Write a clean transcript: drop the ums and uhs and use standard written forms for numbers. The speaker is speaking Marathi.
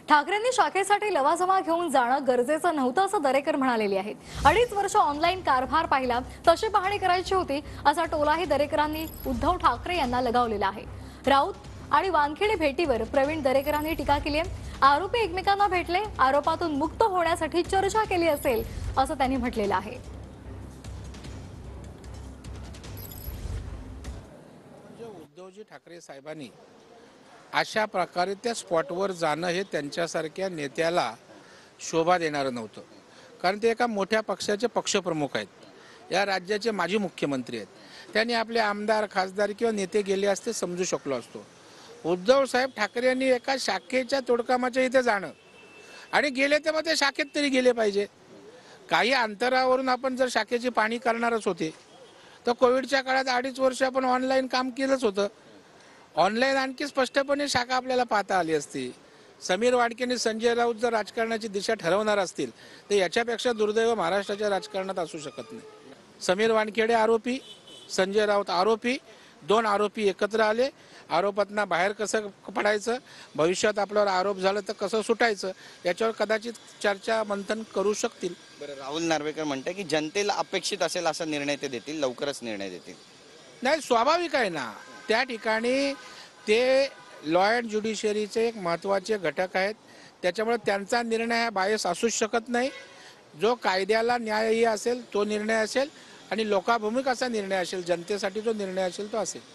ठाकरेंनी शाखेसाठी लवाजमा घेऊन जाणं गरजेचं नव्हतं असं दरेकर म्हणालेली आहेत. 2.5 वर्ष ऑनलाईन कारभार पाहिला, तशी पाहणी करायची होती असा टोलाही दरेकरांनी उद्धव ठाकरे यांना लगावलेला आहे. राऊत आणि वानखेडे भेटीवर प्रवीण दरेकरांनी टीका केली आहे. आरोपी एकमेकांना भेटले, आरोपातून मुक्त होण्यासाठी चर्चा केली असेल असं त्यांनी म्हटलेलं आहे. उद्धवजी ठाकरे साहेबांनी अशा प्रकारे त्या स्पॉटवर जाणं हे त्यांच्यासारख्या नेत्याला शोभा देणारं नव्हतं. कारण ते एका मोठ्या पक्षाचे पक्षप्रमुख आहेत, या राज्याचे माजी मुख्यमंत्री आहेत. त्यांनी आपले आमदार खासदार किंवा नेते गेले असते समजू शकलो असतो. उद्धव साहेब ठाकरे यांनी एका शाखेच्या तोडकामाच्या इथे जाणं आणि गेले तेव्हा ते शाखेत तरी गेले पाहिजे. काही अंतरावरून आपण जर शाखेची पाहणी करणारच होते तर कोविडच्या काळात 2.5 वर्ष आपण ऑनलाईन काम केलंच होतं. ऑनलाईन आणखी स्पष्टपणे शाखा आपल्याला पाहता आली असती. समीर वाडके आणि संजय राऊत जर राजकारणाची दिशा ठरवणार असतील तर याच्यापेक्षा दुर्दैव महाराष्ट्राच्या राजकारणात असू शकत नाही. समीर वानखेडे आरोपी, संजय राऊत आरोपी, 2 आरोपी एकत्र आले. आरोपातना बाहेर कसं पडायचं, भविष्यात आपल्यावर आरोप झाला तर कसं सुटायचं, याच्यावर कदाचित चर्चा मंथन करू शकतील. बरं, राहुल नार्वेकर म्हणते की जनतेला अपेक्षित असेल असा निर्णय ते देतील, लवकरच निर्णय देतील. नाही, स्वाभाविक आहे ना. त्या ठिकाणी ते लॉ अँड ज्युडिशियरीचे एक महत्त्वाचे घटक आहेत. त्याच्यामुळे त्यांचा निर्णय हा बायस असूच शकत नाही. जो कायद्याला न्यायही असेल तो निर्णय असेल आणि लोकाभिमुख असा निर्णय असेल, जनतेसाठी जो निर्णय असेल तो असेल.